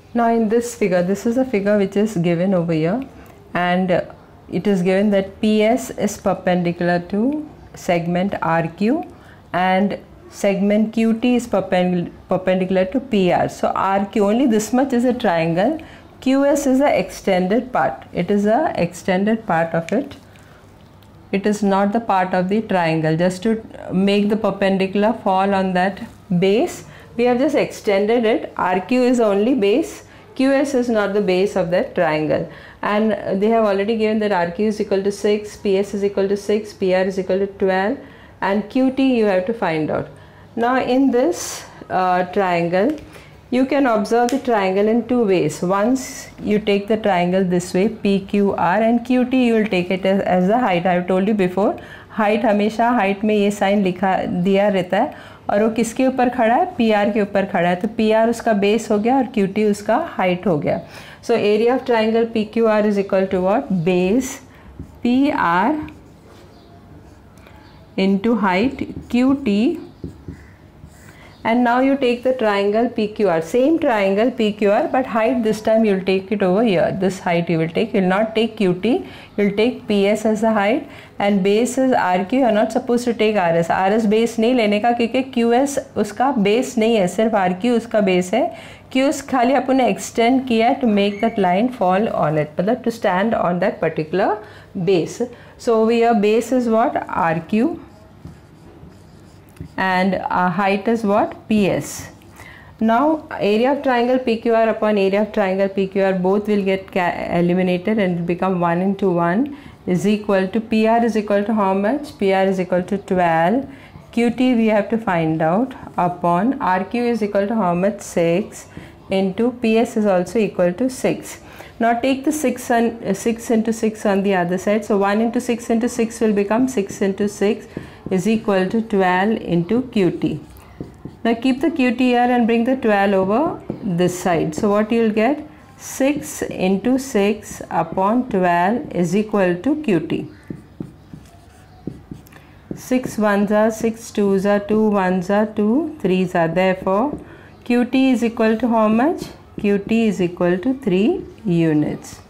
Now in this figure, this is a figure which is given over here, and it is given that PS is perpendicular to segment RQ and segment QT is perpendicular to PR. So RQ, only this much is a triangle. QS is a extended part. It is a extended part of it. It is not the part of the triangle. Just to make the perpendicular fall on that base, we have just extended it. RQ is only base. QS is not the base of that triangle. And they have already given that RQ is equal to 6, PS is equal to 6, PR is equal to 12, and QT you have to find out. Now in this triangle, you can observe the triangle in two ways. Once you take the triangle this way, PQR, and QT you will take it as the height. I have told you before, height हमेशा height में ये sign लिखा दिया रहता है, और वो किसके ऊपर खड़ा है? PR के ऊपर खड़ा है. तो PR उसका बेस हो गया और QT उसका हाइट हो गया. So area of triangle PQR is equal to what? Base PR into height QT. And now you take the triangle PQR, same triangle PQR, but height this time you will take it over here. This height you will take, you will not take QT, you will take PS as the height, and base is RQ. You are not supposed to take RS. RS base नहीं लेने का, क्योंकि QS उसका base नहीं है, सिर्फ RQ उसका base है. QS खाली अपन ने extend किया to make that line fall on it, मतलब to stand on that particular base. So over here base is what? RQ. And height is what? PS. Now area of triangle PQR upon area of triangle PQR, both will get eliminated and become 1 into 1 is equal to, PR is equal to how much? PR is equal to 12. QT we have to find out, upon RQ is equal to how much? 6 into PS is also equal to 6. Now take the 6 into 6 on the other side. So 1 into 6 into 6 will become 6 into 6 is equal to 12 into QT. Now keep the QT here and bring the 12 over this side. So what you will get? 6 into 6 upon 12 is equal to QT. 6 ones are 6 twos are 2 ones are 2 threes are. Therefore QT is equal to how much? QT is equal to 3 units.